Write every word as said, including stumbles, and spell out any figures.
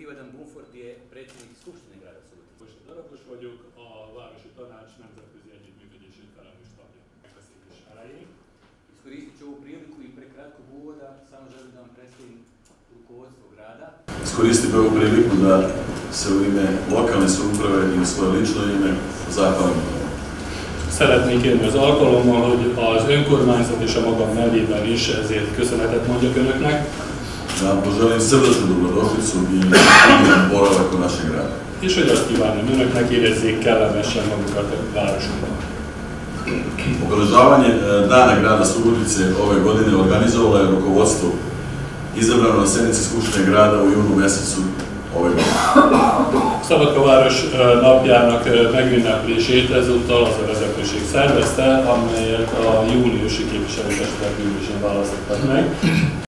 Ivan Bumford je predsjednik Skupštine grada Subotice. Darabos vagyok, a Városi Tanács nemzetközi együttműködését felelős tagja. Megbeszélés elején. Iskoristit ću ovu priliku i pre kratkog uvoda samo želim da vam predstavim rukovodstvo grada. Iskoristio ovu priliku da se u ime lokalne samouprave i u svoje lično ime zahvalim. Szeretnék kérni az alkalommal, hogy az önkormányzat és a magam nevében is ezért köszönetet mondjak önöknek. Da vam poželim srdačnu dobrodošlicu i ugodan boravak u našem gradu. És hogy azt kívánom önöknek, érezzék kellemesen magukat a városunkban. Obeležavanje Dana grada Subotice ove godine organizovalo je rukovodstvo izabrano na sednici Skupštine grada u junu mesecu ove godine. Szabadkaváros napjának megünnepülését ezúttal az a vezetőség szervezte, amelyet a júniusi képviselőtestület ülésén választottak meg.